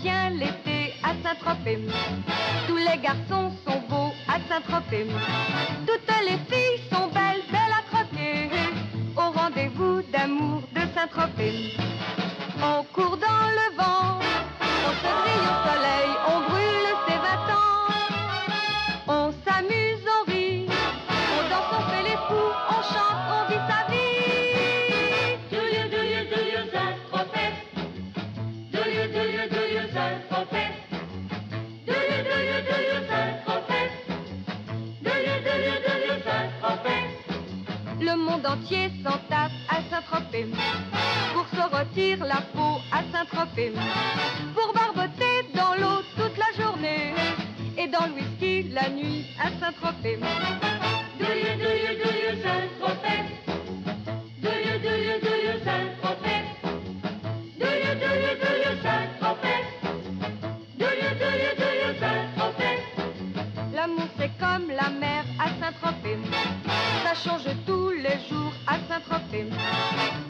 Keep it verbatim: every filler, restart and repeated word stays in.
bien l'été à Saint-Tropez. Tous les garçons sont beaux à Saint-Tropez. Toutes les filles sont belles, belles à croquer. Au rendez-vous d'amour de Saint-Tropez. On court dans le vent, on se grille au soleil, on brûle ses vêtements. On s'amuse, on rit, on danse, on fait les fous, on chante, on vit sa vie. Do you, do you, do you Saint-Tropez? Do you, do you, do you Saint-Tropez? Do you, do you, do you Saint-Tropez? Do you, do you, do you Saint-Tropez? Le monde entier s'en tape à Saint-Tropez. Pour se rôtir la peau à Saint-Tropez. Pour barboter dans l'eau toute la journée. Et dans le whisky la nuit à Saint-Tropez. Do you, do you, do you Saint-Tropez? Do you, do you, do you Saint-Tropez? Do you, do you, do you Saint-Tropez? Do you, do you, do you Saint-Tropez? L'amour c'est comme la mer à Saint-Tropez. Ça change tous les jours à Saint-Tropez.